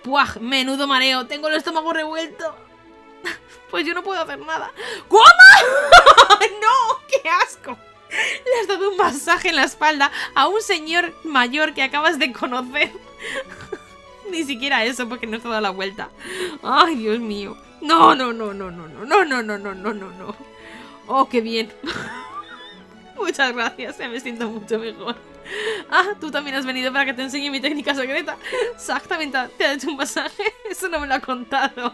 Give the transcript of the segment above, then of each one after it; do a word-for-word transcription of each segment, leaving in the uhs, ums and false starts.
¡Puaj! Menudo mareo, tengo el estómago revuelto. Pues yo no puedo hacer nada. ¿Cómo? ¡No! ¡Qué asco! Le has dado un masaje en la espalda a un señor mayor que acabas de conocer. Ni siquiera eso, porque no te ha dado la vuelta. ¡Ay, Dios mío! No, no, no, no, no, no, no, no, no, no, no, no, no. ¡Oh, qué bien! Muchas gracias, me siento mucho mejor. Ah, tú también has venido para que te enseñe mi técnica secreta. Exactamente, te ha hecho un masaje. Eso no me lo ha contado.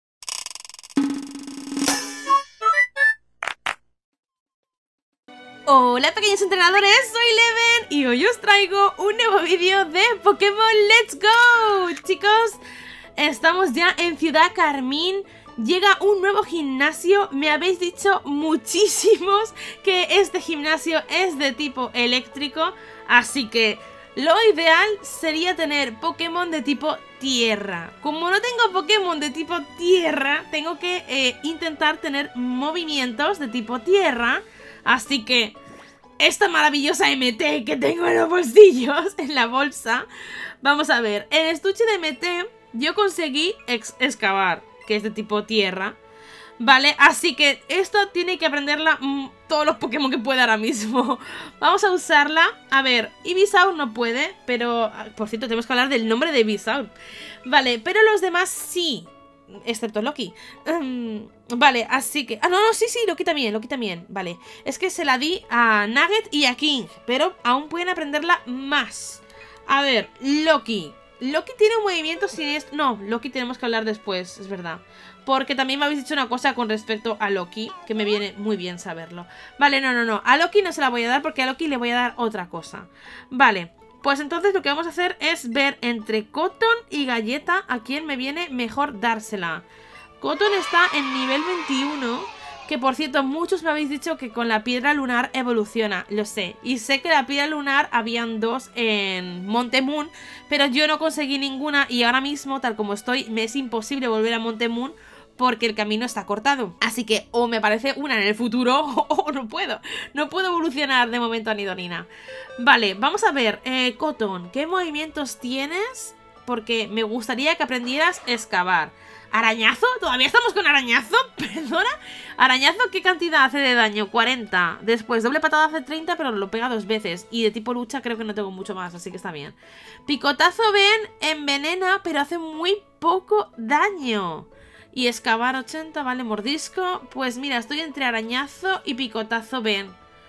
Hola pequeños entrenadores, soy Leven y hoy os traigo un nuevo vídeo de Pokémon Let's Go. Chicos, estamos ya en Ciudad Carmín. Llega un nuevo gimnasio. Me habéis dicho muchísimos que este gimnasio es de tipo eléctrico, así que lo ideal sería tener Pokémon de tipo tierra. Como no tengo Pokémon de tipo tierra, tengo que eh, intentar tener movimientos de tipo tierra. Así que esta maravillosa M T que tengo en los bolsillos, en la bolsa. Vamos a ver, en el estuche de M T yo conseguí ex excavar, que es de tipo tierra. Vale, así que esto tiene que aprenderla mmm, todos los Pokémon que pueda ahora mismo. Vamos a usarla. A ver, Ivysaur no puede, pero... Por cierto, tenemos que hablar del nombre de Ivysaur. Vale, pero los demás sí. Excepto Loki. um, Vale, así que... Ah, no, no, sí, sí, Loki también, Loki también. Vale, es que se la di a Nugget y a King, pero aún pueden aprenderla más. A ver, Loki Loki tiene un movimiento siniestro. No, Loki tenemos que hablar después, es verdad. Porque también me habéis dicho una cosa con respecto a Loki, que me viene muy bien saberlo. Vale, no, no, no, a Loki no se la voy a dar porque a Loki le voy a dar otra cosa. Vale, pues entonces lo que vamos a hacer es ver entre Cotton y Galleta a quién me viene mejor dársela. Cotton está en nivel veintiuno, que por cierto muchos me habéis dicho que con la piedra lunar evoluciona, lo sé. Y sé que la piedra lunar habían dos en Monte Moon, pero yo no conseguí ninguna y ahora mismo, tal como estoy, me es imposible volver a Monte Moon porque el camino está cortado. Así que o me aparece una en el futuro o, o no puedo. No puedo evolucionar de momento a Nidorina. Vale, vamos a ver, eh, Cotton, ¿qué movimientos tienes? Porque me gustaría que aprendieras a excavar. ¿Arañazo? ¿Todavía estamos con arañazo? ¿Perdona? ¿Arañazo qué cantidad hace de daño? cuarenta. Después doble patada hace treinta, pero lo pega dos veces. Y de tipo lucha creo que no tengo mucho más, así que está bien. Picotazo ven, envenena, pero hace muy poco daño. Y excavar ochenta, vale, mordisco. Pues mira, estoy entre arañazo y picotazo ven.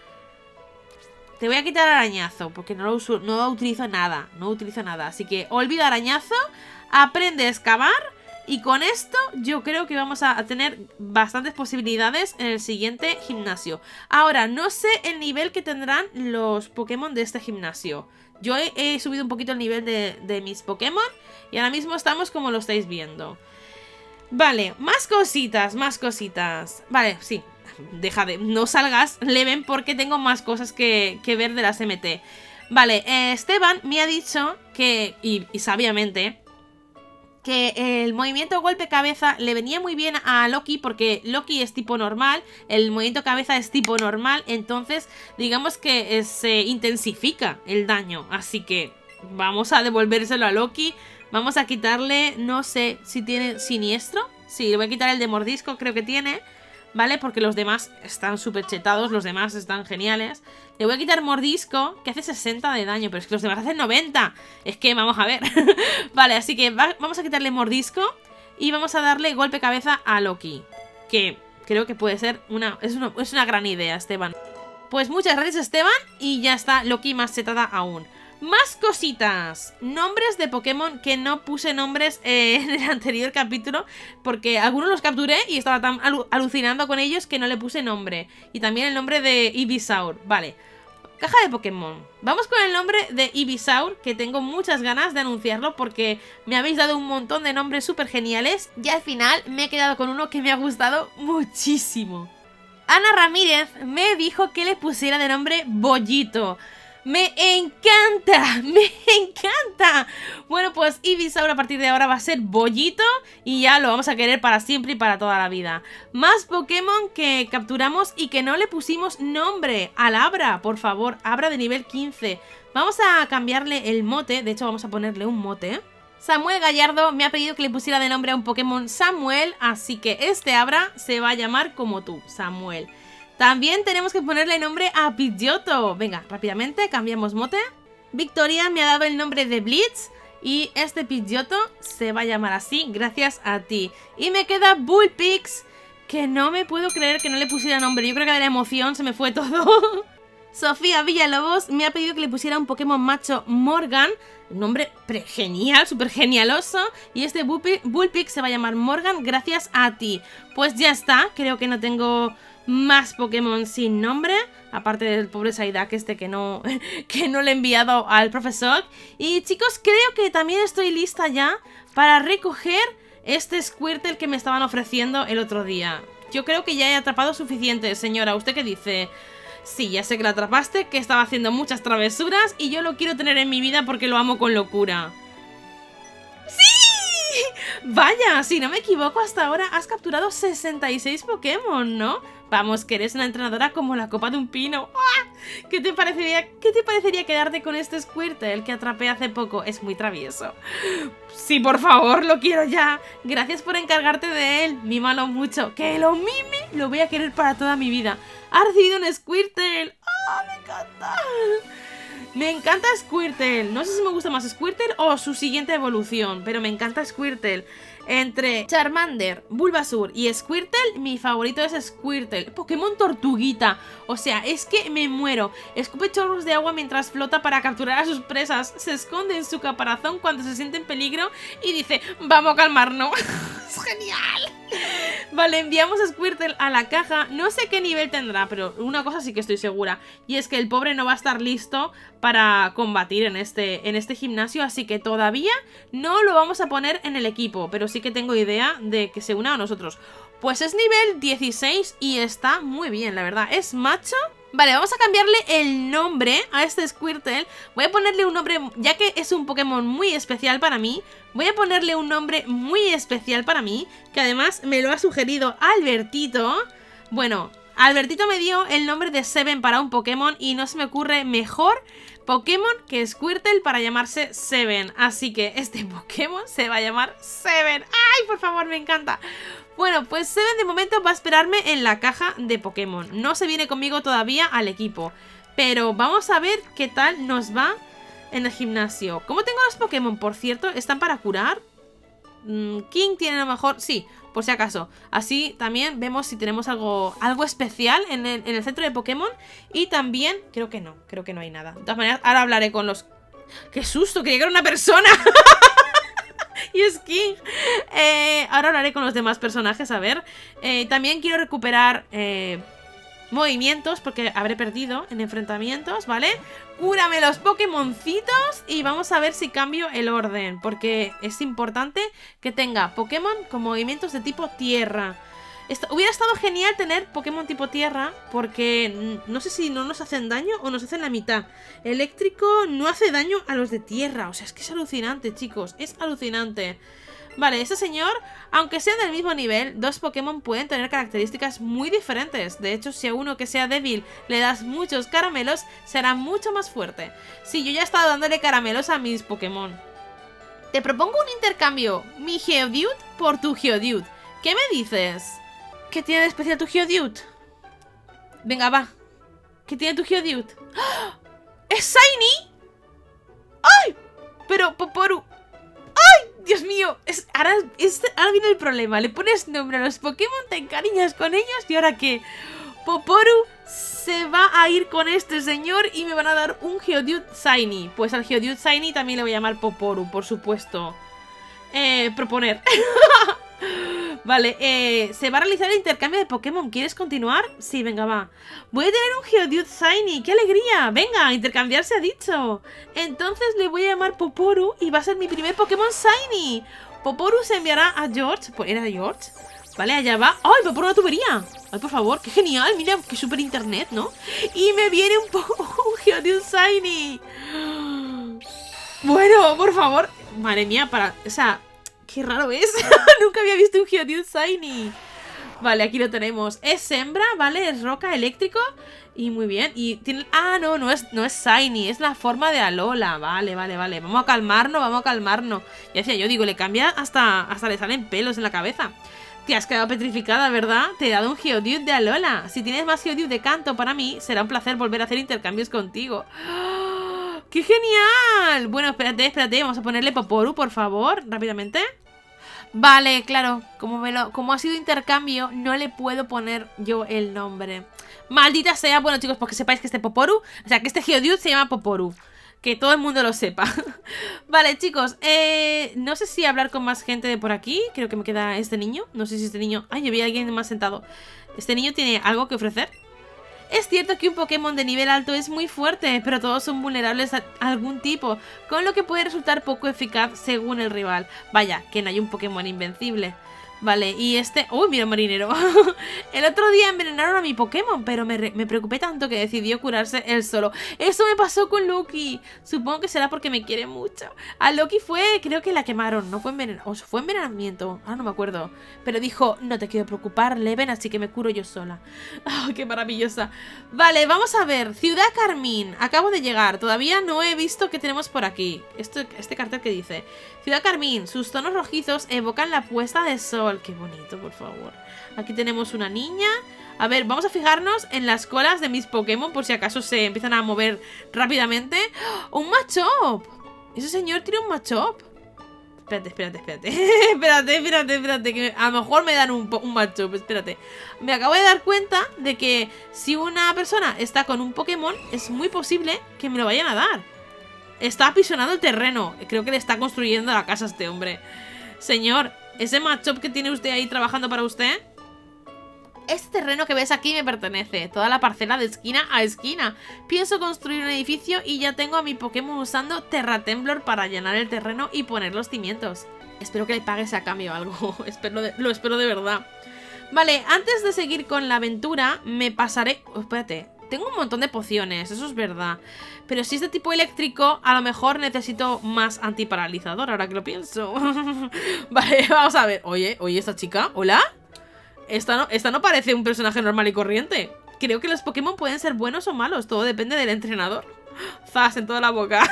Te voy a quitar arañazo, porque no lo uso, no utilizo nada. No utilizo nada, así que olvida arañazo. Aprende a excavar. Y con esto yo creo que vamos a tener bastantes posibilidades en el siguiente gimnasio. Ahora, no sé el nivel que tendrán los Pokémon de este gimnasio. Yo he, he subido un poquito el nivel de, de mis Pokémon y ahora mismo estamos como lo estáis viendo. Vale, más cositas, más cositas. Vale, sí, deja de... No salgas, Leven, porque tengo más cosas que, que ver de las M T. Vale, eh, Esteban me ha dicho que, y, y sabiamente... que el movimiento golpe cabeza le venía muy bien a Loki porque Loki es tipo normal, el movimiento cabeza es tipo normal, entonces digamos que se intensifica el daño, así que vamos a devolvérselo a Loki, vamos a quitarle, no sé si tiene siniestro, sí, le voy a quitar el de mordisco, creo que tiene, ¿vale? Porque los demás están súper chetados, los demás están geniales. Le voy a quitar mordisco, que hace sesenta de daño, pero es que los demás hacen noventa. Es que vamos a ver. Vale, así que va, vamos a quitarle mordisco y vamos a darle golpe cabeza a Loki, que creo que puede ser una... Es una, es una gran idea, Esteban. Pues muchas gracias, Esteban, y ya está Loki más chetada aún. Más cositas, nombres de Pokémon que no puse nombres eh, en el anterior capítulo porque algunos los capturé y estaba tan alu alucinando con ellos que no le puse nombre. Y también el nombre de Ivysaur, vale. Caja de Pokémon, vamos con el nombre de Ivysaur, que tengo muchas ganas de anunciarlo porque me habéis dado un montón de nombres súper geniales y al final me he quedado con uno que me ha gustado muchísimo. Ana Ramírez me dijo que le pusiera de nombre Bollito. ¡Me encanta! ¡Me encanta! Bueno, pues Ivysaur a partir de ahora va a ser Bollito y ya lo vamos a querer para siempre y para toda la vida. Más Pokémon que capturamos y que no le pusimos nombre. Al Abra, por favor, Abra de nivel quince. Vamos a cambiarle el mote, de hecho vamos a ponerle un mote. Samuel Gallardo me ha pedido que le pusiera de nombre a un Pokémon Samuel, así que este Abra se va a llamar como tú, Samuel. También tenemos que ponerle nombre a Pidgeotto. Venga, rápidamente, cambiamos mote. Victoria me ha dado el nombre de Blitz y este Pidgeotto se va a llamar así gracias a ti. Y me queda Bullpix, que no me puedo creer que no le pusiera nombre. Yo creo que de la emoción se me fue todo. Sofía Villalobos me ha pedido que le pusiera un Pokémon macho Morgan. Un nombre genial, súper genialoso. Y este Bullpix se va a llamar Morgan gracias a ti. Pues ya está, creo que no tengo más Pokémon sin nombre, aparte del pobre Psyduck este que no, que no le he enviado al profesor. Y chicos, creo que también estoy lista ya para recoger este Squirtle que me estaban ofreciendo el otro día. Yo creo que ya he atrapado suficiente, señora. ¿Usted qué dice? Sí, ya sé que la atrapaste, que estaba haciendo muchas travesuras y yo lo quiero tener en mi vida porque lo amo con locura. ¡Sí! Vaya, si no me equivoco, hasta ahora has capturado sesenta y seis Pokémon, ¿no? Vamos, que eres una entrenadora como la copa de un pino. ¡Ah! ¿Qué te parecería, qué te parecería quedarte con este Squirtle, el que atrapé hace poco? Es muy travieso. Sí, por favor, lo quiero ya. Gracias por encargarte de él. Mímalo mucho. Que lo mime, lo voy a querer para toda mi vida. Ha recibido un Squirtle. ¡Ah, me encanta! Me encanta Squirtle. No sé si me gusta más Squirtle o su siguiente evolución, pero me encanta Squirtle. Entre Charmander, Bulbasaur y Squirtle, mi favorito es Squirtle. Pokémon tortuguita. O sea, es que me muero. Escupe chorros de agua mientras flota para capturar a sus presas. Se esconde en su caparazón cuando se siente en peligro y dice, vamos a calmarnos. Es genial. Vale, enviamos a Squirtle a la caja. No sé qué nivel tendrá, pero una cosa sí que estoy segura. Y es que el pobre no va a estar listo para combatir en este, en este gimnasio. Así que todavía no lo vamos a poner en el equipo. Pero sí que tengo idea de que se una a nosotros. Pues es nivel dieciséis y está muy bien, la verdad. Es macho. Vale, vamos a cambiarle el nombre a este Squirtle. Voy a ponerle un nombre, ya que es un Pokémon muy especial para mí. Voy a ponerle un nombre muy especial para mí, que además me lo ha sugerido Albertito. Bueno, Albertito me dio el nombre de Seven para un Pokémon y no se me ocurre mejor Pokémon que Squirtle para llamarse Seven. Así que este Pokémon se va a llamar Seven. ¡Ay, por favor, me encanta! Bueno, pues Seven de momento va a esperarme en la caja de Pokémon. No se viene conmigo todavía al equipo, pero vamos a ver qué tal nos va en el gimnasio. ¿Cómo tengo los Pokémon, por cierto? ¿Están para curar? King tiene a lo mejor... Sí, por si acaso. Así también vemos si tenemos algo, algo especial en el, en el centro de Pokémon. Y también... Creo que no, creo que no hay nada. De todas maneras, ahora hablaré con los... ¡Qué susto! Creía que era una persona. Y es King. Eh, ahora hablaré con los demás personajes, a ver. Eh, también quiero recuperar eh, movimientos, porque habré perdido en enfrentamientos, ¿vale? Cúrame los Pokémoncitos y vamos a ver si cambio el orden, porque es importante que tenga Pokémon con movimientos de tipo tierra. Esto, hubiera estado genial tener Pokémon tipo tierra, porque no sé si no nos hacen daño o nos hacen la mitad. Eléctrico no hace daño a los de tierra. O sea, es que es alucinante, chicos. Es alucinante. Vale, este señor, aunque sean del mismo nivel, dos Pokémon pueden tener características muy diferentes. De hecho, si a uno que sea débil le das muchos caramelos, será mucho más fuerte. Sí, yo ya he estado dándole caramelos a mis Pokémon. Te propongo un intercambio. Mi Geodude por tu Geodude. ¿Qué me dices? ¿Qué tiene de especial tu Geodude? Venga, va. ¿Qué tiene tu Geodude? ¡Oh! ¡Es Shiny! ¡Ay! Pero, Poporu... ¡Ay! Dios mío. Es, ahora, es, ahora viene el problema. Le pones nombre a los Pokémon, te encariñas con ellos y ahora ¿qué? Poporu se va a ir con este señor y me van a dar un Geodude Shiny. Pues al Geodude Shiny también le voy a llamar Poporu, por supuesto. Eh, proponer. Vale, eh, se va a realizar el intercambio de Pokémon. ¿Quieres continuar? Sí, venga, va. Voy a tener un Geodude Shiny. ¡Qué alegría! Venga, intercambiar se ha dicho. Entonces le voy a llamar Poporu y va a ser mi primer Pokémon Shiny. Poporu se enviará a George. ¿Era George? Vale, allá va. ¡Ay, Poporu, una tubería! ¡Ay, por favor! ¡Qué genial! Mira, qué super internet, ¿no? Y me viene un, un Geodude Shiny. Bueno, por favor. Madre mía, para... O sea... ¡Qué raro es! Nunca había visto un Geodude Shiny. Vale, aquí lo tenemos. Es hembra, ¿vale? Es roca eléctrico. Y muy bien. Y tiene... Ah, no, no es, no es Shiny. Es la forma de Alola. Vale, vale, vale. Vamos a calmarnos, vamos a calmarnos. Ya decía yo, digo, le cambia hasta, hasta le salen pelos en la cabeza. Te has quedado petrificada, ¿verdad? Te he dado un Geodude de Alola. Si tienes más Geodude de Kanto para mí, será un placer volver a hacer intercambios contigo. ¡Oh, ¡qué genial! Bueno, espérate, espérate. Vamos a ponerle Poporu, por favor, rápidamente. Vale, claro, como, me lo, como ha sido intercambio, no le puedo poner yo el nombre. Maldita sea. Bueno, chicos, pues que sepáis que este Poporu, o sea, que este Geodude se llama Poporu. Que todo el mundo lo sepa. Vale, chicos, eh, no sé si hablar con más gente de por aquí. Creo que me queda este niño. No sé si este niño... Ay, yo vi a alguien más sentado. ¿Este niño tiene algo que ofrecer? Es cierto que un Pokémon de nivel alto es muy fuerte, pero todos son vulnerables a algún tipo, con lo que puede resultar poco eficaz según el rival. Vaya, que no hay un Pokémon invencible. Vale, y este... ¡Uy, mira, marinero! El otro día envenenaron a mi Pokémon, pero me, me preocupé tanto que decidió curarse él solo. Eso me pasó con Loki. Supongo que será porque me quiere mucho. A Loki fue... Creo que la quemaron. No fue envenenamiento. O fue envenenamiento. Ah, no me acuerdo. Pero dijo, no te quiero preocupar, Leven, así que me curo yo sola. ¡Oh, qué maravillosa! Vale, vamos a ver. Ciudad Carmín. Acabo de llegar. Todavía no he visto qué tenemos por aquí. Esto, este cartel que dice... Ciudad Carmín. Sus tonos rojizos evocan la puesta de sol. Qué bonito, por favor. Aquí tenemos una niña. A ver, vamos a fijarnos en las colas de mis Pokémon por si acaso se empiezan a mover rápidamente. ¡Oh, un Machop! Ese señor tiene un Machop. Espérate, espérate, espérate. espérate, espérate, espérate. Que a lo mejor me dan un, un Machop. Espérate. Me acabo de dar cuenta de que si una persona está con un Pokémon, es muy posible que me lo vayan a dar. Está apisonando el terreno. Creo que le está construyendo la casa a este hombre. Señor, ¿ese Machop que tiene usted ahí trabajando para usted? Este terreno que ves aquí me pertenece. Toda la parcela de esquina a esquina. Pienso construir un edificio y ya tengo a mi Pokémon usando Terra Temblor para llenar el terreno y poner los cimientos. Espero que le pagues a cambio algo. espero de, lo espero de verdad. Vale, antes de seguir con la aventura, me pasaré... Oh, espérate. Tengo un montón de pociones, eso es verdad. Pero si es de tipo eléctrico, a lo mejor necesito más antiparalizador, ahora que lo pienso. Vale, vamos a ver. Oye, oye, esta chica, ¿hola? Esta no, esta no parece un personaje normal y corriente. Creo que los Pokémon pueden ser buenos o malos, todo depende del entrenador. Zas en toda la boca.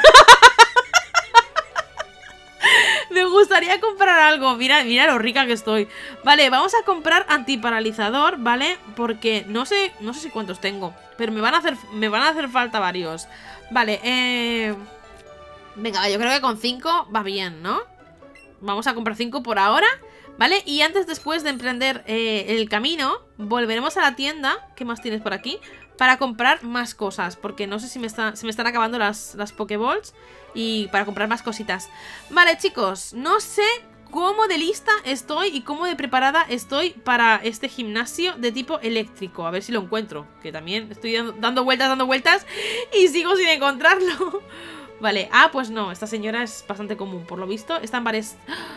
Me gustaría comprar algo. Mira, mira lo rica que estoy. Vale, vamos a comprar antiparalizador, ¿vale? Porque no sé, no sé si cuántos tengo, pero me van a hacer, me van a hacer falta varios. Vale, eh... venga, yo creo que con cinco va bien, ¿no? Vamos a comprar cinco por ahora, ¿vale? Y antes, después de emprender eh, el camino, volveremos a la tienda. ¿Qué más tienes por aquí? Para comprar más cosas, porque no sé si me, está, se me están acabando las, las Pokéballs. Y para comprar más cositas. Vale, chicos, no sé cómo de lista estoy y cómo de preparada estoy para este gimnasio de tipo eléctrico. A ver si lo encuentro, que también estoy dando vueltas, dando vueltas y sigo sin encontrarlo. Vale, ah, pues no, esta señora es bastante común, por lo visto. Está en bares...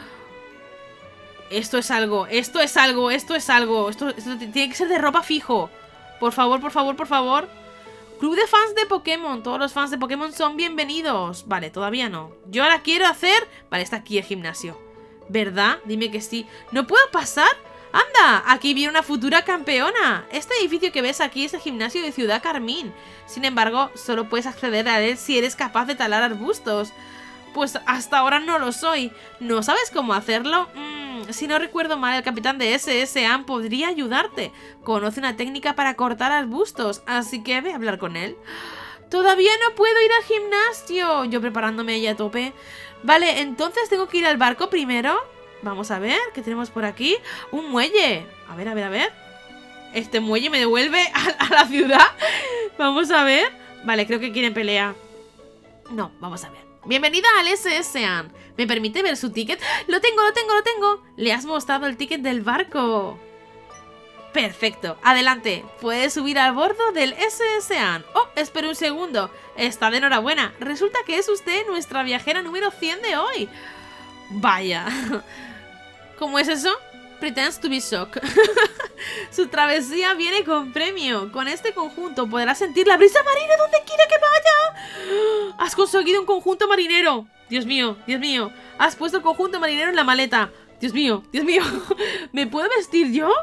Esto es algo, esto es algo, esto es algo. Esto, esto tiene que ser de ropa fijo. Por favor, por favor, por favor. Club de fans de Pokémon. Todos los fans de Pokémon son bienvenidos. Vale, todavía no. Yo ahora quiero hacer... Vale, está aquí el gimnasio. ¿Verdad? Dime que sí. ¿No puedo pasar? ¡Anda! Aquí viene una futura campeona. Este edificio que ves aquí es el gimnasio de Ciudad Carmín. Sin embargo, solo puedes acceder a él si eres capaz de talar arbustos. Pues hasta ahora no lo soy. ¿No sabes cómo hacerlo? Mm, si no recuerdo mal, el capitán de S S A N podría ayudarte. Conoce una técnica para cortar arbustos, así que ve a hablar con él. Todavía no puedo ir al gimnasio. Yo preparándome ahí a tope. Vale, entonces tengo que ir al barco primero. Vamos a ver, ¿qué tenemos por aquí? Un muelle. A ver, a ver, a ver. Este muelle me devuelve a, a la ciudad. Vamos a ver. Vale, creo que quieren pelea. No, vamos a ver. Bienvenida al S S A N. ¿Me permite ver su ticket? ¡Lo tengo, lo tengo, lo tengo! Le has mostrado el ticket del barco. Perfecto, adelante. Puedes subir al bordo del S S A N. Oh, espera un segundo. Está de enhorabuena. Resulta que es usted nuestra viajera número cien de hoy. Vaya. ¿Cómo es eso? Pretends to be shocked. Su travesía viene con premio. Con este conjunto podrás sentir la brisa marina donde quiera que vaya. Has conseguido un conjunto marinero. Dios mío, Dios mío. Has puesto el conjunto marinero en la maleta. Dios mío, Dios mío. ¿Me puedo vestir yo?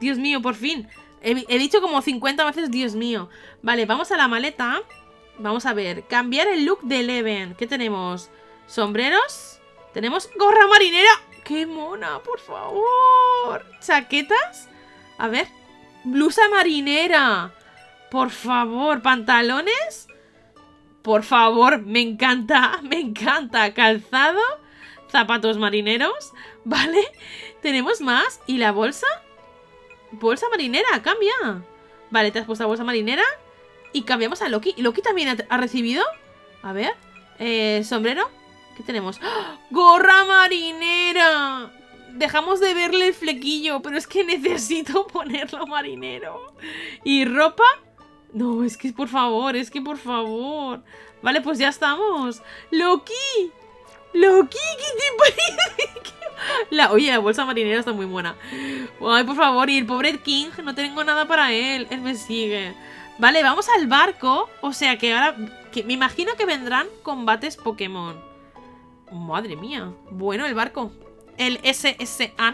Dios mío, por fin. He, he dicho como cincuenta veces Dios mío. Vale, vamos a la maleta. Vamos a ver. Cambiar el look de Eleven. ¿Qué tenemos? Sombreros. Tenemos gorra marinera. ¡Qué mona, por favor! Chaquetas. A ver. Blusa marinera. Por favor. Pantalones. Por favor. Me encanta. Me encanta. Calzado. Zapatos marineros. Vale. Tenemos más. ¿Y la bolsa? Bolsa marinera. Cambia. Vale, te has puesto la bolsa marinera. Y cambiamos a Loki. ¿Loki también ha, ha recibido? A ver. Eh, sombrero. ¿Qué tenemos? ¡Oh! ¡Gorra marinera! Dejamos de verle el flequillo, pero es que necesito ponerlo marinero. ¿Y ropa? No, es que por favor, es que por favor. Vale, pues ya estamos. ¡Loki! ¡Loki! ¿Qué te parece? La, oye, la bolsa marinera está muy buena. Ay, por favor, y el pobre King, no tengo nada para él. Él me sigue. Vale, vamos al barco. O sea que ahora... Que me imagino que vendrán combates Pokémon. Madre mía. Bueno, el barco. El S S A N.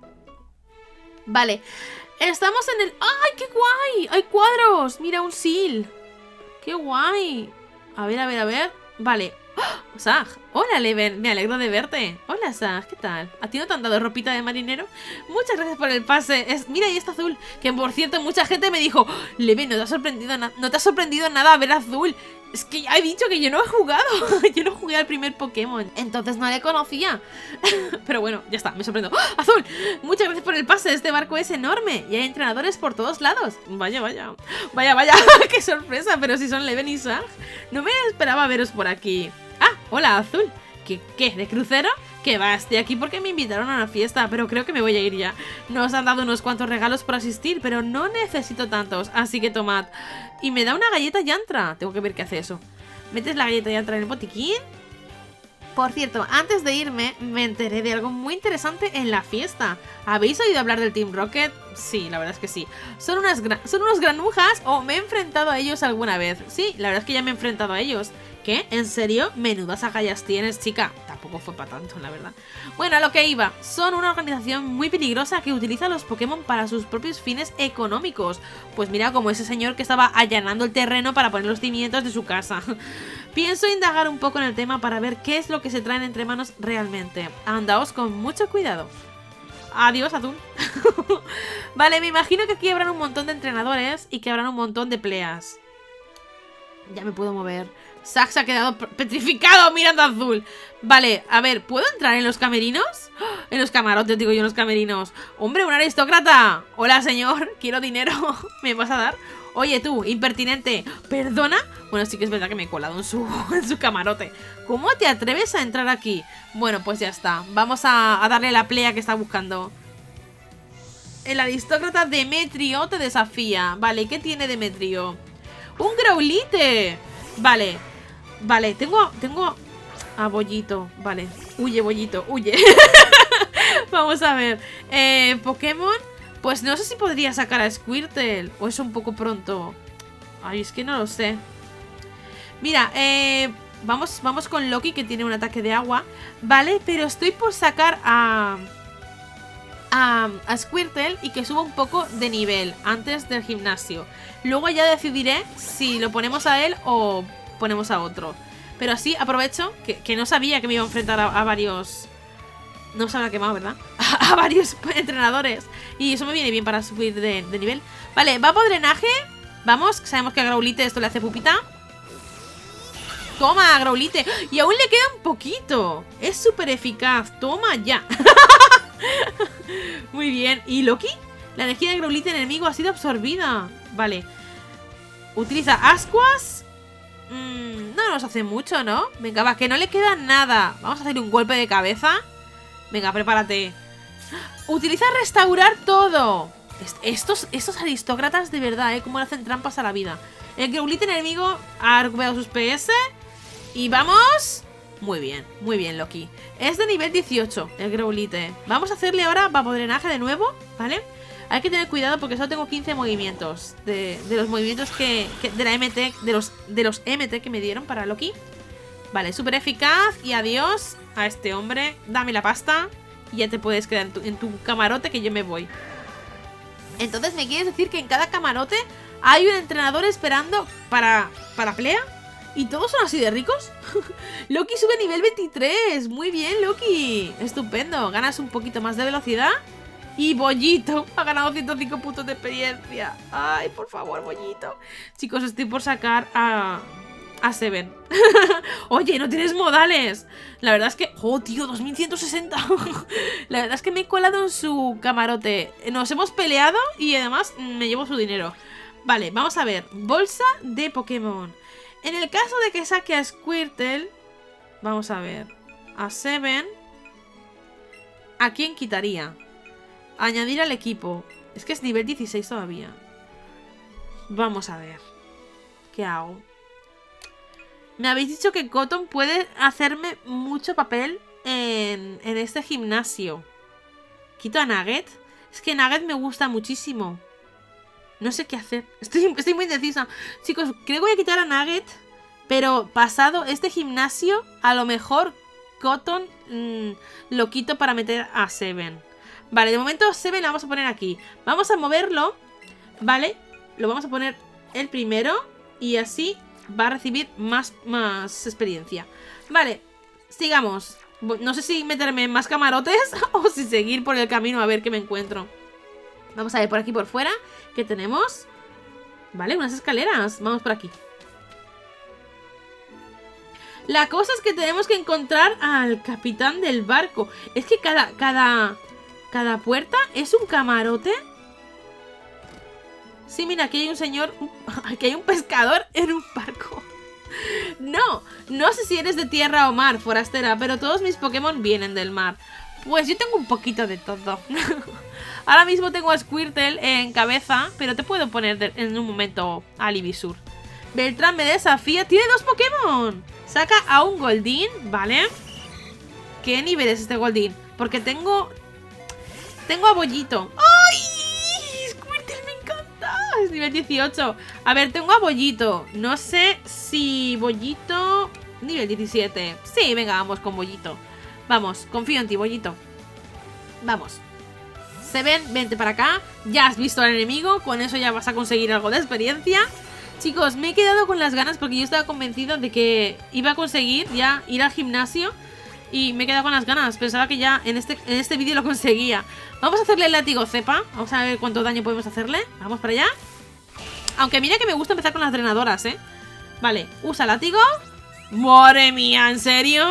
Vale. Estamos en el... ¡Ay, qué guay! Hay cuadros. Mira, un seal. ¡Qué guay! A ver, a ver, a ver. Vale. ¡Oh! Sag. Hola, Leven. Me alegro de verte. Hola, Sag. ¿Qué tal? ¿A ti no te han dado ropita de marinero? Muchas gracias por el pase. Es... Mira, ahí está Azul. Que, por cierto, mucha gente me dijo... Leven, ¿no te ha sorprendido, na... ¿no te ha sorprendido nada ver a Azul? Es que ya he dicho que yo no he jugado. Yo no jugué al primer Pokémon. Entonces no le conocía. Pero bueno, ya está, me sorprendo. ¡Oh! ¡Azul! Muchas gracias por el pase. Este barco es enorme. Y hay entrenadores por todos lados. Vaya, vaya. Vaya, vaya. ¡Qué sorpresa! Pero si son Leven y Sag. No me esperaba veros por aquí. Ah, hola, Azul. ¿Qué? ¿Qué? ¿De crucero? Que va, estoy aquí porque me invitaron a una fiesta, pero creo que me voy a ir ya. Nos han dado unos cuantos regalos por asistir, pero no necesito tantos, así que tomad. Y me da una galleta Yantra. Tengo que ver qué hace eso. ¿Metes la galleta Yantra en el botiquín? Por cierto, antes de irme, me enteré de algo muy interesante en la fiesta. ¿Habéis oído hablar del Team Rocket? Sí, la verdad es que sí. Son, unas son unos granujas o me he enfrentado a ellos alguna vez. Sí, la verdad es que ya me he enfrentado a ellos. ¿Qué? ¿En serio? Menudas agallas tienes, chica. Tampoco fue para tanto, la verdad. Bueno, a lo que iba. Son una organización muy peligrosa que utiliza a los Pokémon para sus propios fines económicos. Pues mira, como ese señor que estaba allanando el terreno para poner los cimientos de su casa. Pienso indagar un poco en el tema para ver qué es lo que se traen entre manos realmente. Andaos con mucho cuidado. Adiós, Azul. Vale, me imagino que aquí habrán un montón de entrenadores y que habrán un montón de peleas. Ya me puedo mover. Sag se ha quedado petrificado mirando a Azul. Vale, a ver, ¿puedo entrar en los camerinos? En los camarotes, digo yo, en los camerinos. ¡Hombre, un aristócrata! Hola, señor, quiero dinero. ¿Me vas a dar? Oye, tú, impertinente. ¿Perdona? Bueno, sí que es verdad que me he colado en su, en su camarote. ¿Cómo te atreves a entrar aquí? Bueno, pues ya está. Vamos a, a darle la plea que está buscando. El aristócrata Demetrio te desafía. Vale, ¿qué tiene Demetrio? ¡Un Growlithe! Vale, vale, tengo... Tengo... A Bollito, vale. Huye, Bollito, huye. Vamos a ver. Eh, Pokémon... Pues no sé si podría sacar a Squirtle. O es un poco pronto. Ay, es que no lo sé. Mira, eh... Vamos, vamos con Loki, que tiene un ataque de agua. Vale, pero estoy por sacar a... A, a Squirtle y que suba un poco de nivel antes del gimnasio. Luego ya decidiré si lo ponemos a él o ponemos a otro. Pero así aprovecho que, que no sabía que me iba a enfrentar a, a varios... No se habrá quemado, ¿verdad? A, a varios entrenadores. Y eso me viene bien para subir de, de nivel. Vale, vapor drenaje. Vamos, sabemos que a Growlithe esto le hace pupita. Toma, Growlithe. Y aún le queda un poquito. Es súper eficaz. Toma ya. Muy bien. ¿Y Loki? La energía de Growlithe enemigo ha sido absorbida. Vale. Utiliza ascuas. Mm, no nos hace mucho, ¿no? Venga, va, que no le queda nada. Vamos a hacer un golpe de cabeza. Venga, prepárate. Utiliza restaurar todo. Estos, estos aristócratas de verdad, ¿eh? Cómo le hacen trampas a la vida. El Growlithe enemigo ha recuperado sus P S. Y vamos... Muy bien, muy bien, Loki. Es de nivel dieciocho, el Growlithe. Vamos a hacerle ahora vapodrenaje de nuevo, ¿vale? Hay que tener cuidado porque solo tengo quince movimientos. De, de los movimientos que, que... De la M T... De los, de los M T que me dieron para Loki. Vale, súper eficaz. Y adiós a este hombre. Dame la pasta. Y ya te puedes quedar en tu, en tu camarote que yo me voy. Entonces, ¿me quieres decir que en cada camarote hay un entrenador esperando para, para pelea? ¿Y todos son así de ricos? Loki sube a nivel veintitrés. Muy bien, Loki. Estupendo. Ganas un poquito más de velocidad. Y Bollito ha ganado ciento cinco puntos de experiencia. Ay, por favor, Bollito. Chicos, estoy por sacar a... a Seven. Oye, no tienes modales. La verdad es que... ¡Oh, tío! dos mil ciento sesenta. La verdad es que me he colado en su camarote. Nos hemos peleado y además me llevo su dinero. Vale, vamos a ver. Bolsa de Pokémon. En el caso de que saque a Squirtle... Vamos a ver. A Seven... ¿A quién quitaría? Añadir al equipo. Es que es nivel dieciséis todavía. Vamos a ver. ¿Qué hago? Me habéis dicho que Cotton puede hacerme mucho papel en, en este gimnasio. ¿Quito a Nugget? Es que Nugget me gusta muchísimo. No sé qué hacer. Estoy, estoy muy indecisa. Chicos, creo que voy a quitar a Nugget. Pero pasado este gimnasio, a lo mejor Cotton mmm, lo quito para meter a Seven. Vale, de momento Seven la vamos a poner aquí. Vamos a moverlo. Vale, lo vamos a poner el primero. Y así va a recibir más, más experiencia. Vale, sigamos. No sé si meterme en más camarotes o si seguir por el camino a ver qué me encuentro. Vamos a ver por aquí por fuera. ¿Qué tenemos? Vale, unas escaleras. Vamos por aquí. La cosa es que tenemos que encontrar al capitán del barco. Es que cada, cada, cada puerta es un camarote. Sí, mira, aquí hay un señor. Aquí hay un pescador en un barco. No, no sé si eres de tierra o mar, forastera, pero todos mis Pokémon vienen del mar. Pues yo tengo un poquito de todo. Ahora mismo tengo a Squirtle en cabeza, pero te puedo poner de, en un momento a Libisur. Beltrán me desafía. ¡Tiene dos Pokémon! Saca a un Goldeen, ¿vale? ¿Qué nivel es este Goldeen? Porque tengo... Tengo a Bollito. ¡Ay! Squirtle me encanta. Es nivel dieciocho. A ver, tengo a Bollito. No sé si Bollito... Nivel diecisiete. Sí, venga, vamos con Bollito. Vamos, confío en ti, Bollito. Vamos. Seven, vente para acá. Ya has visto al enemigo. Con eso ya vas a conseguir algo de experiencia. Chicos, me he quedado con las ganas porque yo estaba convencido de que iba a conseguir ya ir al gimnasio. Y me he quedado con las ganas. Pensaba que ya en este, en este vídeo lo conseguía. Vamos a hacerle el látigo cepa. Vamos a ver cuánto daño podemos hacerle. Vamos para allá. Aunque mira que me gusta empezar con las drenadoras, ¿eh? Vale, usa látigo. ¡Madre mía! ¿En serio?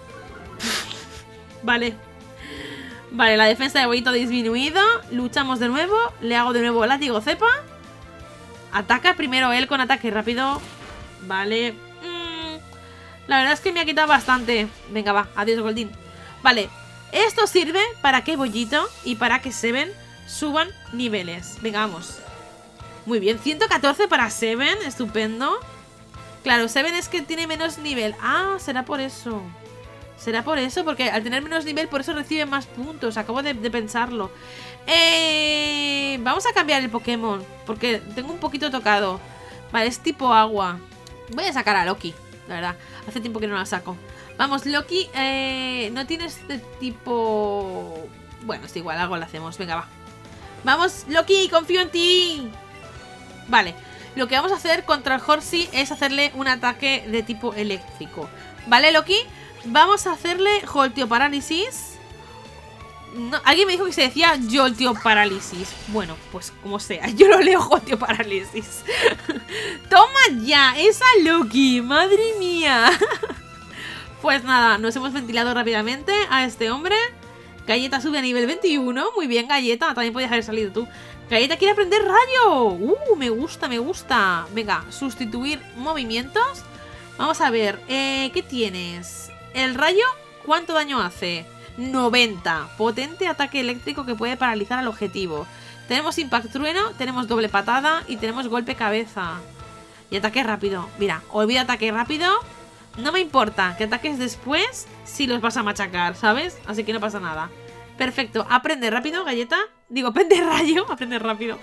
Vale. Vale, la defensa de Bollito ha disminuido. Luchamos de nuevo. Le hago de nuevo látigo cepa. Ataca primero él con ataque rápido. Vale. Mm, la verdad es que me ha quitado bastante. Venga, va. Adiós, Goldeen. Vale. Esto sirve para que Bollito y para que Seven suban niveles. Venga, vamos. Muy bien. ciento catorce para Seven. Estupendo. Claro, Seven es que tiene menos nivel. Ah, será por eso. Será por eso, porque al tener menos nivel, por eso recibe más puntos. Acabo de, de pensarlo. Eh, vamos a cambiar el Pokémon, porque tengo un poquito tocado. Vale, es tipo agua. Voy a sacar a Loki, la verdad. Hace tiempo que no la saco. Vamos, Loki, eh, no tienes este tipo... Bueno, es igual, algo le hacemos. Venga, va. Vamos, Loki, confío en ti. Vale, lo que vamos a hacer contra el Horsey es hacerle un ataque de tipo eléctrico. Vale, Loki, vamos a hacerle Jolteo Parálisis. No, alguien me dijo que se decía Jolteo Parálisis. Bueno, pues como sea, yo lo leo Jolteo Parálisis. ¡Toma ya! ¡Esa Loki! ¡Madre mía! Pues nada, nos hemos ventilado rápidamente a este hombre. Galleta sube a nivel veintiuno. Muy bien, Galleta. También podías haber salido tú. Galleta quiere aprender rayo. Uh, me gusta, me gusta. Venga, sustituir movimientos. Vamos a ver, eh, ¿qué tienes? El rayo, ¿cuánto daño hace? noventa. Potente ataque eléctrico que puede paralizar al objetivo. Tenemos Impact Trueno, tenemos doble patada y tenemos golpe cabeza. Y ataque rápido. Mira, olvida ataque rápido. No me importa que ataques después si los vas a machacar, ¿sabes? Así que no pasa nada. Perfecto. Aprende rápido, Galleta. Digo, aprende rayo. Aprende rápido.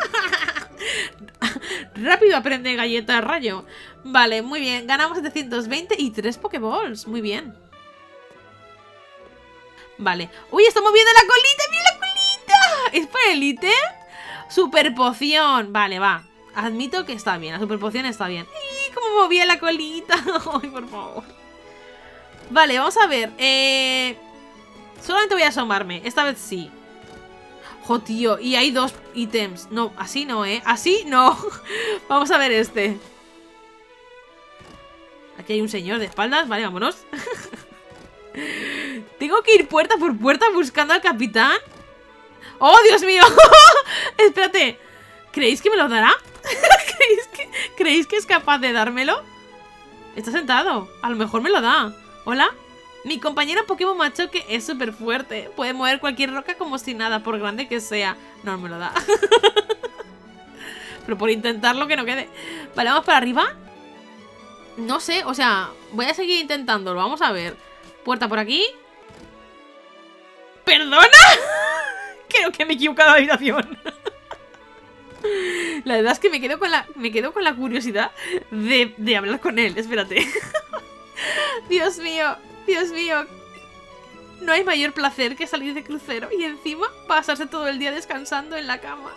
Rápido aprende, Galleta, rayo. Vale, muy bien. Ganamos setecientos veinte y tres Pokéballs. Muy bien. Vale. ¡Uy, está moviendo la colita! ¡Mira la colita! ¿Es para el ítem? Super poción. Vale, va. Admito que está bien. La super poción está bien. ¡Y cómo movía la colita! ¡Ay, por favor! Vale, vamos a ver. Eh... Solamente voy a asomarme. Esta vez sí. ¡Jo, tío! Y hay dos ítems. No, así no, ¿eh? Así no. Vamos a ver este. Aquí hay un señor de espaldas. Vale, vámonos. Tengo que ir puerta por puerta buscando al capitán. ¡Oh, Dios mío! Espérate. ¿Creéis que me lo dará? ¿Creéis que, ¿Creéis que es capaz de dármelo? Está sentado. A lo mejor me lo da. ¿Hola? Mi compañero Pokémon Machoke es súper fuerte. Puede mover cualquier roca como si nada, por grande que sea. No, me lo da. Pero por intentarlo que no quede. Vale, vamos para arriba. No sé, o sea, voy a seguir intentándolo. Vamos a ver. Puerta por aquí. ¿Perdona? Creo que me he equivocado de habitación. La verdad es que me quedo con la, me quedo con la curiosidad de, de hablar con él. Espérate. Dios mío, Dios mío. No hay mayor placer que salir de crucero y encima pasarse todo el día descansando en la cama.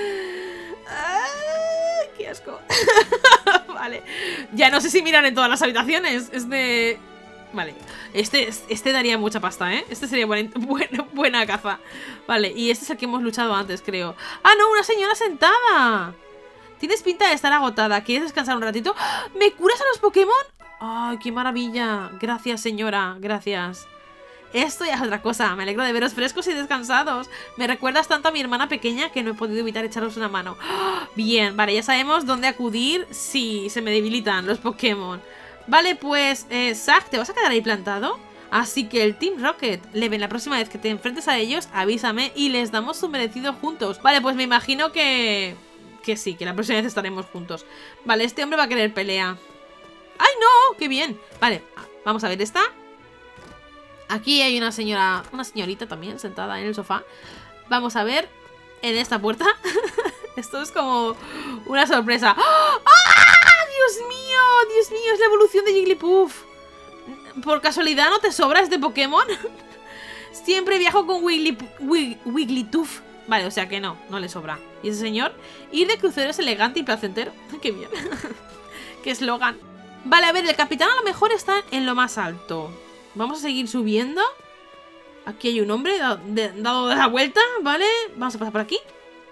¡Ay, qué asco! Vale. Ya no sé si mirar en todas las habitaciones. Es de... Vale. Este, este daría mucha pasta, ¿eh? Este sería buena, buena, buena caza. Vale, y este es el que hemos luchado antes, creo. ¡Ah, no! ¡Una señora sentada! Tienes pinta de estar agotada. ¿Quieres descansar un ratito? ¿Me curas a los Pokémon? ¡Ay, qué maravilla! Gracias, señora. Gracias. Esto ya es otra cosa. Me alegro de veros frescos y descansados. Me recuerdas tanto a mi hermana pequeña que no he podido evitar echaros una mano. ¡Oh! Bien, vale, ya sabemos dónde acudir si se me debilitan los Pokémon. Vale, pues, eh, Zack, ¿te vas a quedar ahí plantado? Así que el Team Rocket, Leven, la próxima vez que te enfrentes a ellos, avísame y les damos su merecido juntos. Vale, pues me imagino que... Que sí, que la próxima vez estaremos juntos. Vale, este hombre va a querer pelea. ¡Ay, no! ¡Qué bien! Vale, vamos a ver esta. Aquí hay una señora, una señorita también sentada en el sofá. Vamos a ver en esta puerta. Esto es como una sorpresa. ¡Ah! ¡Dios mío! ¡Dios mío! Es la evolución de Jigglypuff. ¿Por casualidad no te sobra este Pokémon? Siempre viajo con Wiggly, Wig, Wigglytuff. Vale, o sea que no, no le sobra. ¿Y ese señor? Ir de crucero es elegante y placentero. ¡Qué bien! ¡Qué eslogan! Vale, a ver, el capitán a lo mejor está en lo más alto. Vamos a seguir subiendo. Aquí hay un hombre dado de, dado de la vuelta, ¿vale? Vamos a pasar por aquí.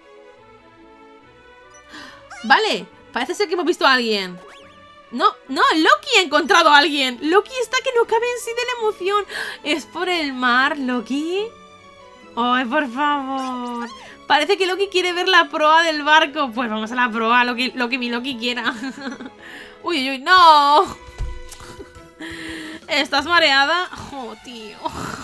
Vale, parece ser que hemos visto a alguien. No, no, Loki ha encontrado a alguien. Loki está que no cabe en sí de la emoción. Es por el mar, Loki. Ay, por favor. Parece que Loki quiere ver la proa del barco. Pues vamos a la proa, lo que, lo que mi Loki quiera. Uy, uy, uy, no. ¿Estás mareada? Oh, tío.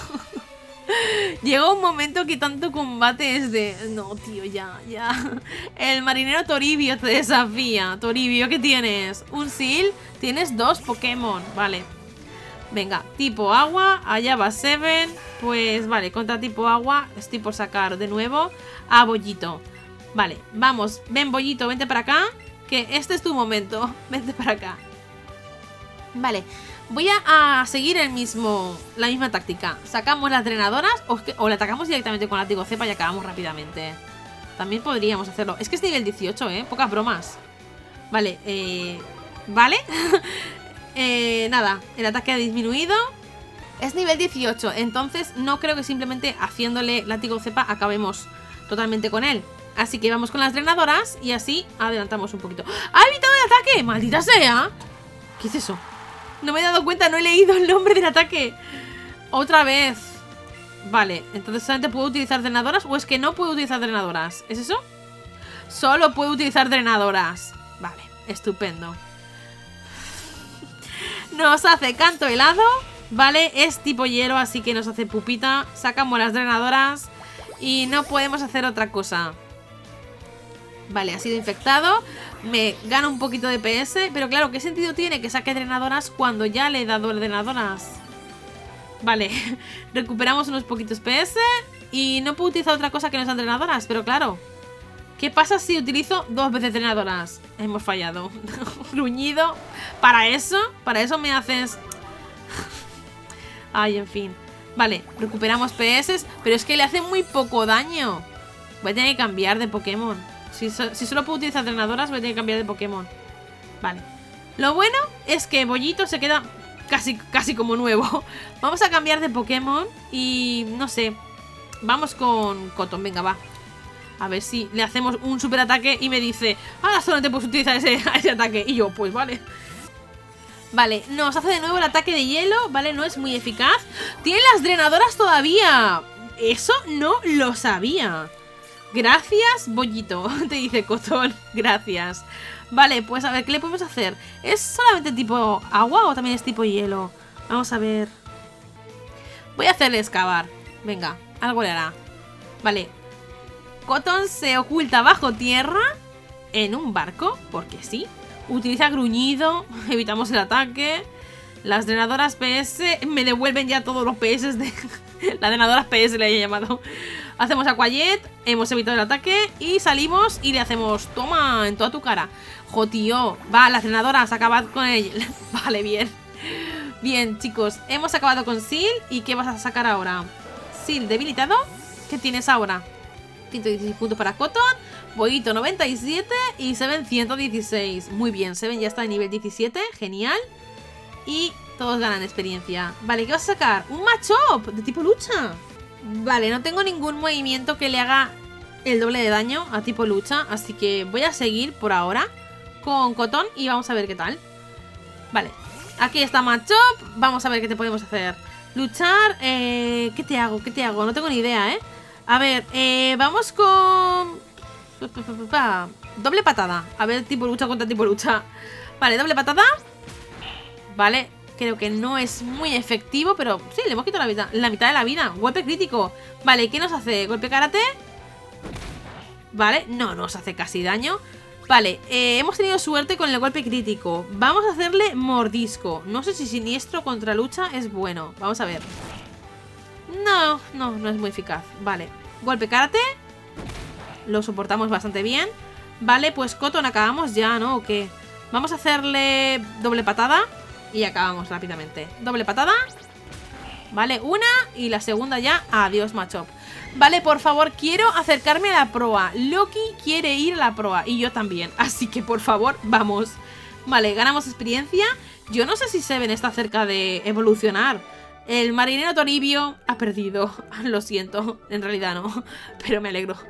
Llega un momento que tanto combate es de... No, tío, ya, ya. El marinero Toribio te desafía. Toribio, ¿qué tienes? Un Seal. Tienes dos Pokémon. Vale. Venga, tipo agua. Allá va Seven. Pues vale, contra tipo agua estoy por sacar de nuevo a Bollito. Vale, vamos. Ven, Bollito, vente para acá. Que este es tu momento. Vente para acá. Vale. Voy a, a seguir el mismo, la misma táctica. Sacamos las drenadoras o, que, o le atacamos directamente con látigo cepa y acabamos rápidamente. También podríamos hacerlo. Es que es nivel dieciocho, ¿eh? Pocas bromas. Vale, eh... ¿Vale? eh, nada, el ataque ha disminuido. Es nivel dieciocho, entonces no creo que simplemente haciéndole látigo cepa acabemos totalmente con él. Así que vamos con las drenadoras y así adelantamos un poquito. ¡Ha evitado el ataque! ¡Maldita sea! ¿Qué es eso? No me he dado cuenta, no he leído el nombre del ataque. Otra vez. Vale, entonces solamente puedo utilizar drenadoras. ¿O es que no puedo utilizar drenadoras? ¿Es eso? Solo puedo utilizar drenadoras. Vale, estupendo. Nos hace canto helado. Vale, es tipo hielo, así que nos hace pupita. Sacamos las drenadoras y no podemos hacer otra cosa. Vale, ha sido infectado. Me gana un poquito de P S. Pero claro, ¿qué sentido tiene que saque drenadoras cuando ya le he dado drenadoras? Vale, recuperamos unos poquitos P S. Y no puedo utilizar otra cosa que no sean drenadoras. Pero claro, ¿qué pasa si utilizo dos veces drenadoras? Hemos fallado. Gruñido. Para eso, para eso me haces... Ay, en fin. Vale, recuperamos P S. Pero es que le hace muy poco daño. Voy a tener que cambiar de Pokémon. Si, so si solo puedo utilizar drenadoras, voy a tener que cambiar de Pokémon. Vale. Lo bueno es que Bollito se queda casi, casi como nuevo. Vamos a cambiar de Pokémon y no sé. Vamos con Cotton, venga, va. A ver si le hacemos un super ataque y me dice, ahora solo te puedes utilizar ese, ese ataque. Y yo, pues vale. Vale, nos hace de nuevo el ataque de hielo, ¿vale? No es muy eficaz. ¡Tiene las drenadoras todavía! Eso no lo sabía. Gracias, Bollito, te dice Cotton. Gracias. Vale, pues a ver, ¿qué le podemos hacer? ¿Es solamente tipo agua o también es tipo hielo? Vamos a ver. Voy a hacerle excavar. Venga, algo le hará. Vale. Cotton se oculta bajo tierra en un barco, porque sí. Utiliza gruñido, evitamos el ataque. Las drenadoras P S me devuelven ya todos los P S de... Las drenadoras P S le he llamado. Hacemos Aquajet, hemos evitado el ataque y salimos y le hacemos, toma, en toda tu cara. Jo, tío, va, las drenadoras, acabad con ella. Vale, bien. Bien, chicos, hemos acabado con Seal. ¿Y qué vas a sacar ahora? Seal debilitado. ¿Qué tienes ahora? ciento dieciséis puntos para Cotton, Bollito noventa y siete y Seven ciento dieciséis. Muy bien, Seven ya está en nivel diecisiete, genial. Y todos ganan experiencia. Vale, ¿qué vas a sacar? Un Machop de tipo lucha. Vale, no tengo ningún movimiento que le haga el doble de daño a tipo lucha, así que voy a seguir por ahora con Cotton y vamos a ver qué tal. Vale, aquí está Machop, vamos a ver qué te podemos hacer. Luchar, eh, ¿qué te hago? ¿Qué te hago? No tengo ni idea, ¿eh? A ver, eh, vamos con... doble patada. A ver, tipo lucha contra tipo lucha. Vale, doble patada. Vale, creo que no es muy efectivo, pero sí, le hemos quitado la mitad, la mitad de la vida. Golpe crítico. Vale, ¿qué nos hace? ¿Golpe karate? Vale, no nos hace casi daño. Vale, eh, hemos tenido suerte con el golpe crítico. Vamos a hacerle mordisco. No sé si siniestro contra lucha es bueno. Vamos a ver. No, no, no es muy eficaz. Vale, golpe karate. Lo soportamos bastante bien. Vale, pues Cotton acabamos ya, ¿no? ¿O qué? Vamos a hacerle doble patada y acabamos rápidamente. Doble patada. Vale, una y la segunda ya. Adiós, Machop. Vale, por favor, quiero acercarme a la proa. Loki quiere ir a la proa y yo también. Así que, por favor, vamos. Vale, ganamos experiencia. Yo no sé si Seven está cerca de evolucionar. El marinero Toribio ha perdido. Lo siento, en realidad no, pero me alegro.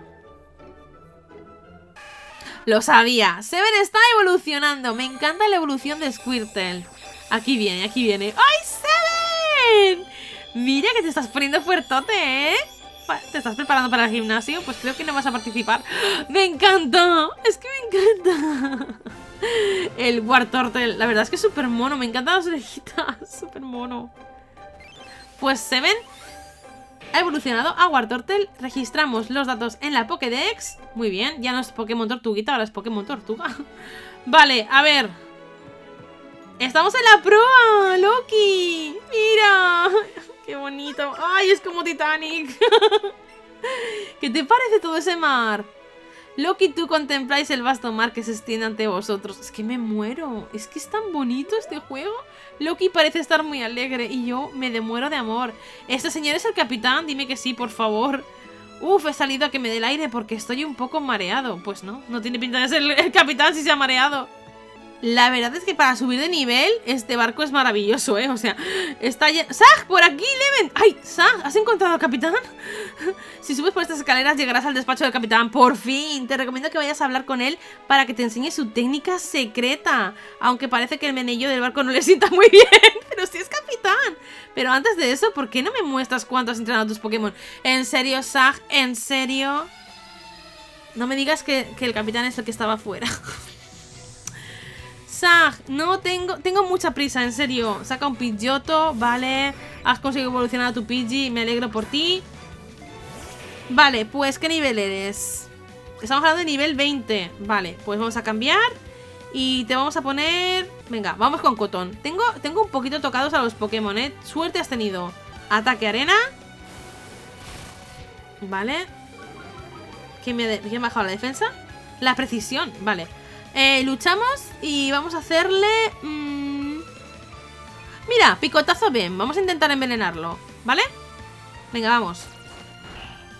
Lo sabía. Seven está evolucionando. Me encanta la evolución de Squirtle. Aquí viene, aquí viene. ¡Ay, Seven! Mira que te estás poniendo fuertote, ¿eh? ¿Te estás preparando para el gimnasio? Pues creo que no vas a participar. ¡Me encanta! Es que me encanta. El Wartortle. La verdad es que es súper mono. Me encantan las orejitas. Súper mono. Pues Seven ha evolucionado a Wartortle. Registramos los datos en la Pokédex. Muy bien, ya no es Pokémon Tortuguita, ahora es Pokémon Tortuga. Vale, a ver. Estamos en la proa, Loki. Mira, qué bonito. Ay, es como Titanic. ¿Qué te parece todo ese mar? Loki, tú contempláis el vasto mar que se extiende ante vosotros. Es que me muero. Es que es tan bonito este juego. Loki parece estar muy alegre y yo me demuero de amor. ¿Este señor es el capitán? Dime que sí, por favor. Uf, he salido a que me dé el aire porque estoy un poco mareado. Pues no, no tiene pinta de ser el, el capitán si se ha mareado. La verdad es que para subir de nivel este barco es maravilloso, ¿eh? O sea, está lleno... ¡Zag! ¡Por aquí, Leven! ¡Ay, Zag! ¿Has encontrado al capitán? Si subes por estas escaleras llegarás al despacho del capitán. ¡Por fin! Te recomiendo que vayas a hablar con él para que te enseñe su técnica secreta. Aunque parece que el menillo del barco no le sienta muy bien. Pero sí es capitán. Pero antes de eso, ¿por qué no me muestras cuánto has entrenado tus Pokémon? ¿En serio, Zag? ¿En serio? No me digas que, que el capitán es el que estaba afuera. Zag, no tengo... Tengo mucha prisa, en serio. Saca un Pidgeotto, vale. Has conseguido evolucionar a tu Pidgey, me alegro por ti. Vale, pues ¿qué nivel eres? Estamos hablando de nivel veinte. Vale, pues vamos a cambiar. Y te vamos a poner... Venga, vamos con Cotton. Tengo, tengo un poquito tocados a los Pokémon, ¿eh? Suerte has tenido. Ataque arena. Vale. ¿Quién me ha, ¿quién me ha bajado la defensa? La precisión, vale. Eh, luchamos y vamos a hacerle... Mmm... Mira, picotazo bien. Vamos a intentar envenenarlo, ¿vale? Venga, vamos.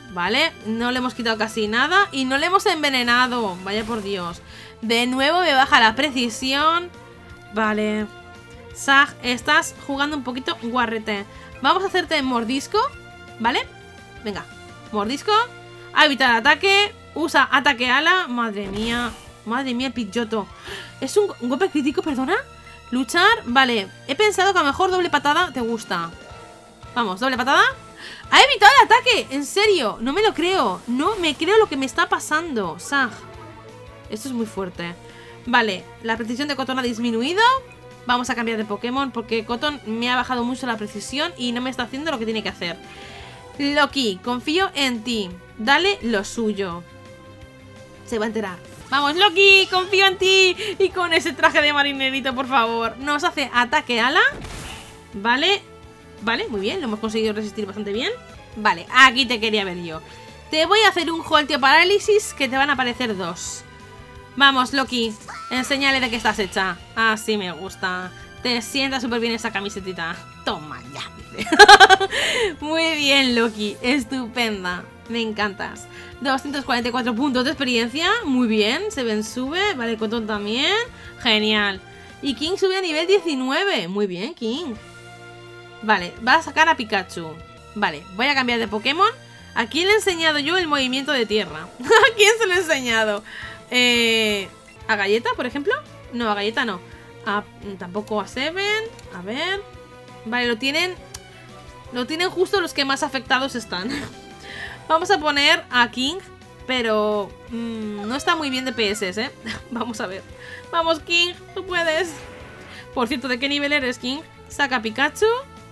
Vale, no le hemos quitado casi nada y no le hemos envenenado. Vaya por Dios. De nuevo me baja la precisión. Vale. Zag, estás jugando un poquito guarrete. Vamos a hacerte mordisco, ¿vale? Venga, mordisco. A evitar ataque. Usa ataque ala. Madre mía. Madre mía, Pidgeotto. ¿Es un, un golpe crítico, perdona? Luchar, vale. He pensado que a lo mejor doble patada te gusta. Vamos, doble patada. ¡Ha evitado el ataque! En serio, no me lo creo. No me creo lo que me está pasando, Zag. Esto es muy fuerte. Vale, la precisión de Cotton ha disminuido. Vamos a cambiar de Pokémon porque Cotton me ha bajado mucho la precisión y no me está haciendo lo que tiene que hacer. Loki, confío en ti. Dale lo suyo. Se va a enterar. Vamos, Loki, confío en ti. Y con ese traje de marinerito, por favor. Nos hace ataque ala. Vale. Vale, muy bien, lo hemos conseguido resistir bastante bien. Vale, aquí te quería ver yo. Te voy a hacer un Jolteo Parálisis que te van a aparecer dos. Vamos, Loki, enséñale de qué estás hecha. Así me gusta. Te sienta súper bien esa camisetita. Toma ya, dice. Muy bien, Loki, estupenda. Me encantas. doscientos cuarenta y cuatro puntos de experiencia. Muy bien, Seven sube. Vale, Cotton también. Genial. Y King sube a nivel diecinueve. Muy bien, King. Vale, va a sacar a Pikachu. Vale, voy a cambiar de Pokémon. ¿A quién le he enseñado yo el movimiento de tierra? ¿A quién se lo he enseñado? Eh, ¿A Galleta, por ejemplo? No, a Galleta no. A, tampoco a Seven. A ver. Vale, lo tienen. Lo tienen justo los que más afectados están. Vamos a poner a King. Pero mmm, no está muy bien de P S, ¿eh? Vamos a ver. Vamos, King, tú puedes. Por cierto, ¿de qué nivel eres, King? Saca a Pikachu.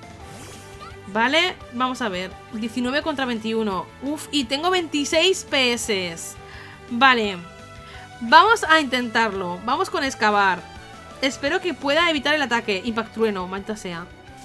Vale, vamos a ver. diecinueve contra veintiuno. Uf, y tengo veintiséis P S. Vale. Vamos a intentarlo. Vamos con excavar. Espero que pueda evitar el ataque. Impact Trueno, maldita sea.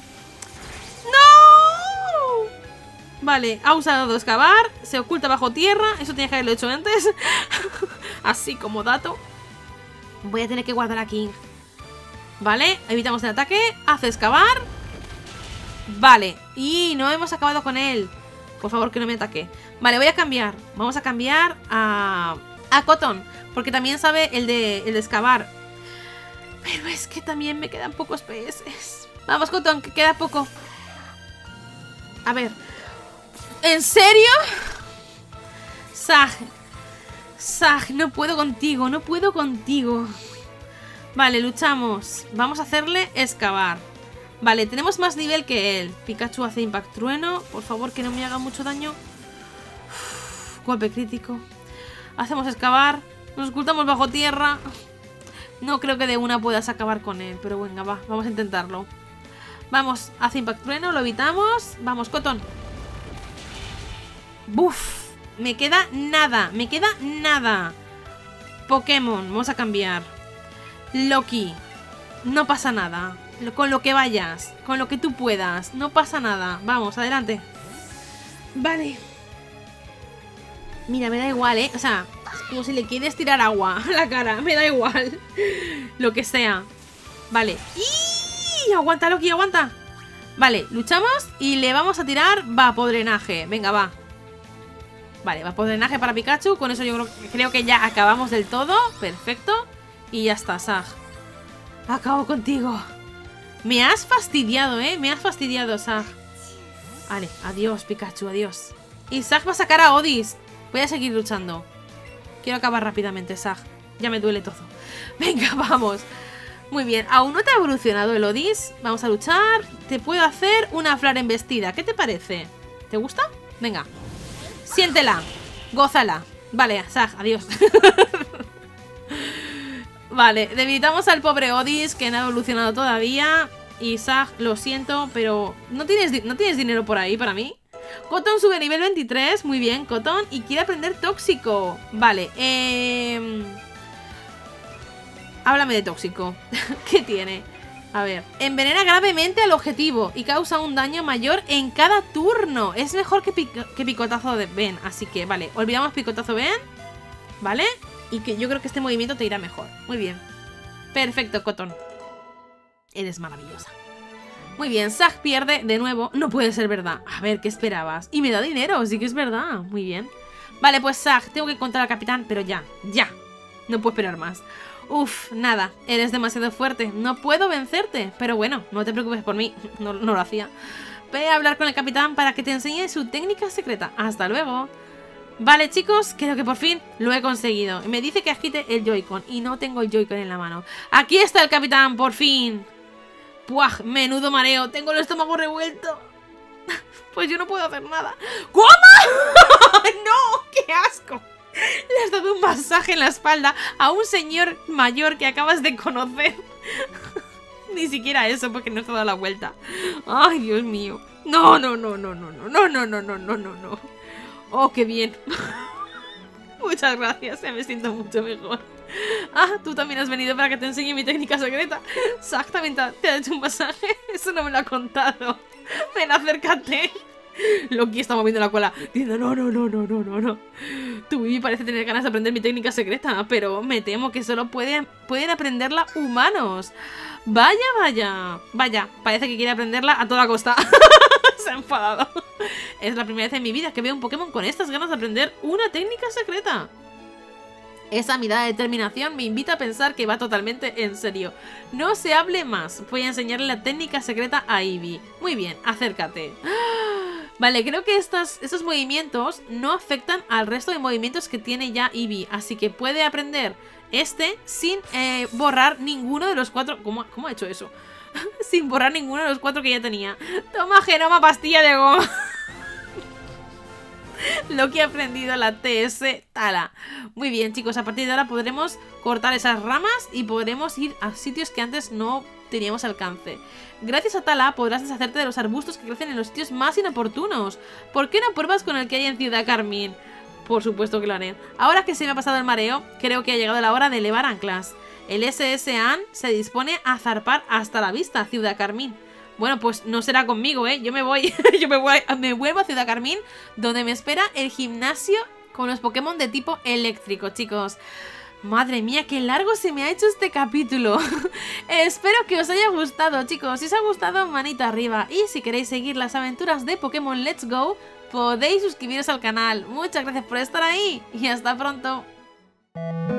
¡No! Vale, ha usado excavar. Se oculta bajo tierra. Eso tenía que haberlo hecho antes. Así como dato. Voy a tener que guardar a King. Vale, evitamos el ataque. Hace excavar. Vale, y no hemos acabado con él. Por favor, que no me ataque. Vale, voy a cambiar. Vamos a cambiar a, a Cotton, porque también sabe el de, el de excavar. Pero es que también me quedan pocos P S. Vamos, Cotton, que queda poco. A ver. ¿En serio? Zag. Zag, no puedo contigo, no puedo contigo. Vale, luchamos. Vamos a hacerle excavar. Vale, tenemos más nivel que él. Pikachu hace Impact Trueno. Por favor, que no me haga mucho daño. Uf, golpe crítico. Hacemos excavar. Nos ocultamos bajo tierra. No creo que de una puedas acabar con él. Pero venga, va, vamos a intentarlo. Vamos, hace Impact Trueno, lo evitamos. Vamos, Cotton. Buf, me queda nada. Me queda nada. Pokémon, vamos a cambiar. Loki. No pasa nada. Con lo que vayas, con lo que tú puedas, no pasa nada. Vamos, adelante. Vale. Mira, me da igual, ¿eh? O sea, es como si le quieres tirar agua a la cara. Me da igual. Lo que sea. Vale. ¡Y! Aguanta, Loki, aguanta. Vale, luchamos y le vamos a tirar vapodrenaje. Venga, va. Vale, vapodrenaje para Pikachu. Con eso yo creo, creo que ya acabamos del todo. Perfecto. Y ya está, Zag. Acabo contigo. Me has fastidiado, ¿eh? Me has fastidiado, Zag. Vale, adiós, Pikachu, adiós. Y Zag va a sacar a Odis. Voy a seguir luchando. Quiero acabar rápidamente, Zag. Ya me duele todo. Venga, vamos. Muy bien, aún no te ha evolucionado el Odis. Vamos a luchar. Te puedo hacer una flor embestida. ¿Qué te parece? ¿Te gusta? Venga. Siéntela. Gózala. Vale, Zag, adiós. Vale, debilitamos al pobre Odis, que no ha evolucionado todavía. Y Zag, lo siento, pero ¿no tienes, ¿no tienes dinero por ahí para mí? Cotton sube a nivel veintitrés, muy bien, Cotton. Y quiere aprender tóxico. Vale, eh... háblame de tóxico. ¿Qué tiene? A ver, envenena gravemente al objetivo y causa un daño mayor en cada turno. Es mejor que, pico que picotazo de Ben. Así que, vale, olvidamos picotazo Ben. Vale. Y que yo creo que este movimiento te irá mejor. Muy bien. Perfecto, Cotton. Eres maravillosa. Muy bien, Zag pierde de nuevo. No puede ser verdad. A ver, ¿qué esperabas? Y me da dinero, sí que es verdad. Muy bien. Vale, pues Zag, tengo que encontrar al capitán, pero ya, ya. No puedo esperar más. Uf, nada, eres demasiado fuerte. No puedo vencerte. Pero bueno, no te preocupes por mí. No, no lo hacía. Ve a hablar con el capitán para que te enseñe su técnica secreta. Hasta luego. Vale, chicos, creo que por fin lo he conseguido. Me dice que agite el Joy-Con y no tengo el Joy-Con en la mano. Aquí está el capitán, por fin. ¡Puah! Menudo mareo. Tengo el estómago revuelto. Pues yo no puedo hacer nada. ¿Cómo? ¡No! ¡Qué asco! Le has dado un masaje en la espalda a un señor mayor que acabas de conocer. Ni siquiera eso, porque no se ha dado la vuelta. ¡Ay, Dios mío! No, no, no, no, no, no, no, no, no, no, no, no, no. ¡Oh, qué bien! Muchas gracias, ya me siento mucho mejor. Ah, tú también has venido para que te enseñe mi técnica secreta. Exactamente, te ha hecho un masaje. Eso no me lo ha contado. Ven, acércate. Loki está moviendo la cola diciendo no, no, no, no, no, no, no. Tu Bibi parece tener ganas de aprender mi técnica secreta, pero me temo que solo pueden, pueden aprenderla humanos. Vaya, vaya. Vaya, parece que quiere aprenderla a toda costa. Se ha enfadado. Es la primera vez en mi vida que veo un Pokémon con estas ganas de aprender una técnica secreta. Esa mirada de determinación me invita a pensar que va totalmente en serio. No se hable más. Voy a enseñarle la técnica secreta a Eevee. Muy bien, acércate. Vale, creo que estos, estos movimientos no afectan al resto de movimientos que tiene ya Eevee. Así que puede aprender este sin eh, borrar ninguno de los cuatro... ¿Cómo, cómo ha hecho eso? Sin borrar ninguno de los cuatro que ya tenía. Toma, Genoma, pastilla de goma. Lo que ha aprendido la T S Tala. Muy bien, chicos, a partir de ahora podremos cortar esas ramas y podremos ir a sitios que antes no teníamos alcance. Gracias a Tala podrás deshacerte de los arbustos que crecen en los sitios más inoportunos. ¿Por qué no pruebas con el que hay en Ciudad Carmín? Por supuesto que lo haré. Ahora que se me ha pasado el mareo, creo que ha llegado la hora de elevar anclas. El S S A N se dispone a zarpar hasta la vista, Ciudad Carmín. Bueno, pues no será conmigo, ¿eh? Yo me voy, yo me voy, me vuelvo a Ciudad Carmín, donde me espera el gimnasio con los Pokémon de tipo eléctrico, chicos. Madre mía, qué largo se me ha hecho este capítulo. Espero que os haya gustado, chicos. Si os ha gustado, manito arriba. Y si queréis seguir las aventuras de Pokémon Let's Go, podéis suscribiros al canal. Muchas gracias por estar ahí y hasta pronto.